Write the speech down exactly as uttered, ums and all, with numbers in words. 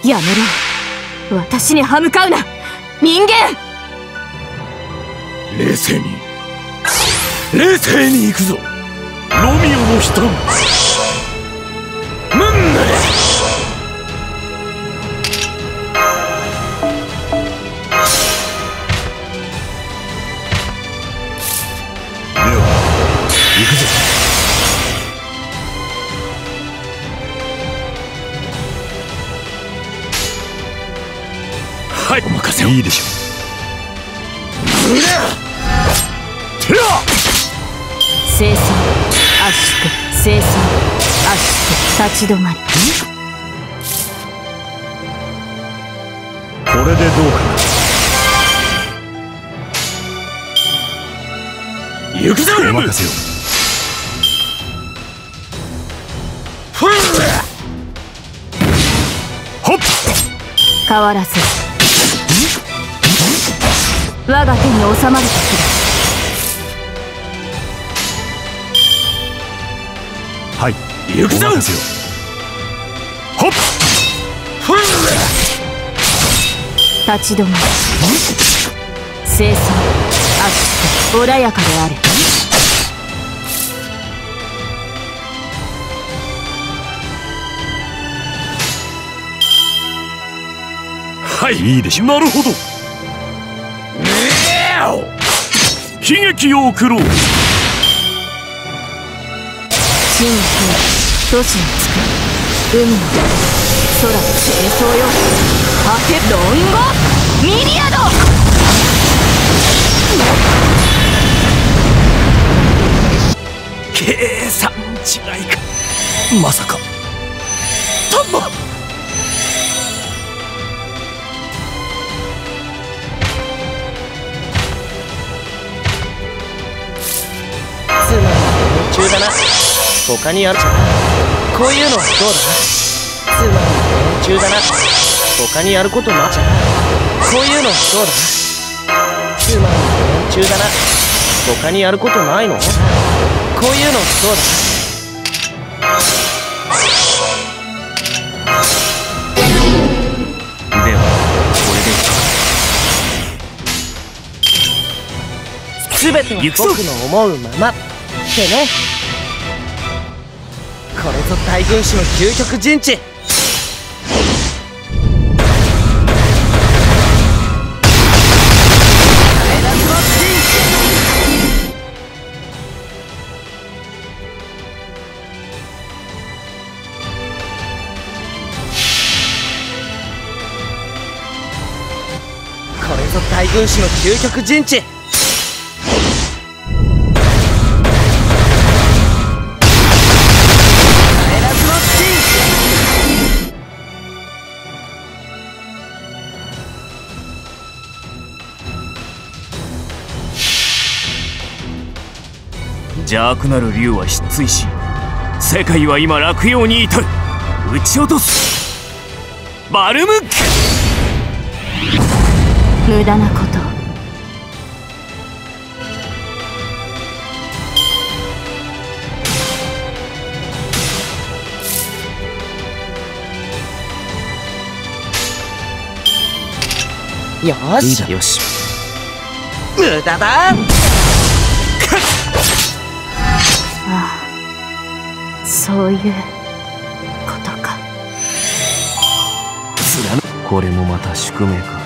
やめろ。私に歯向かうな、人間。 冷静に冷静に行くぞ、ロミオの人。ムンネでは行くぞ。はい、お任せを。いいでしょう。 清掃圧縮、清掃圧縮、立ち止まり。 これでどうかな。行くぞ。お任せを。ほっ、 変わらず我が手に収まる時だ。 はい、行くぞ。ほっ、 立ち止まり。清掃圧縮、穏やかであれ。 はい、いいでしょう。なるほど。悲劇を送ろう。 真に都市につく海の空の清掃よ。果てロンゴミリアド。 計算違いか。まさかタンマ。 つまり夢中だな。他にあるじゃん。こういうのはどうだ。つまり夢中だな。他にやることないじゃん。こういうのはどうだ。つまり夢中だな。他にやることないの。こういうのはどうだ。ではこれで全ては僕の思うままってね。これぞ大軍師の究極陣地。これぞ大軍師の究極陣地。 邪悪なる竜は失墜し、世界は今落葉に至る。撃ち落とすバルムック。 無駄なこと。 よーしよし、 無駄だ。 ああ、そういうことか。 これもまた宿命か。